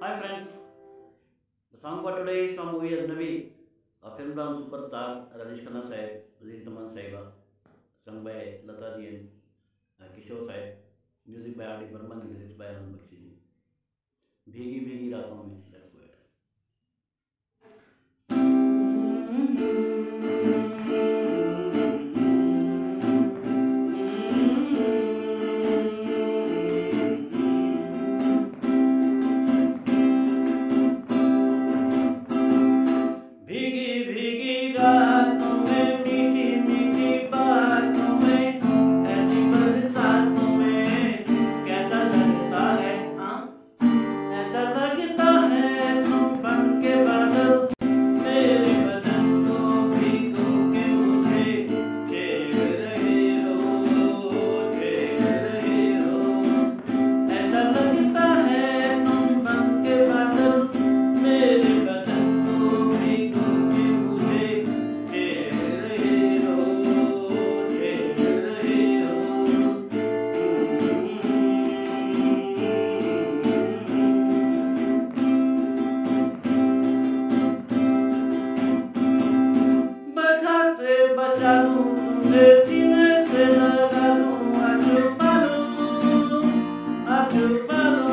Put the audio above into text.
Hi friends, the song for today is from movie Ajnabi, a film from superstar Rajesh Khanna Sahib, Zeen Taman Sahiba, sung by Lata Ji and Kishore Sahib, music by R.D. Burman, lyrics by Anand Bakshi ji. भीगी भीगी रातों में, let's go ahead. भीगी भीगी रातों में, मीठी मीठी बातों में, ऐसी बरसातों में कैसा लगता है, हाँ ऐसा लगता है तुम बन के बादल, मेरे बदन को भिगो के मुझे छेड़ रहे हो, छेड़ रहे हो। ऐसा लगता है तुम बन के बादल, मेरे बदन को भिगो के मुझे छेड़ रहे हो, छेड़ रहे हो। बरखा से बचा लूं तुम्हें, सीने से लगा लूं, आजू बाजू, आजू बाजू।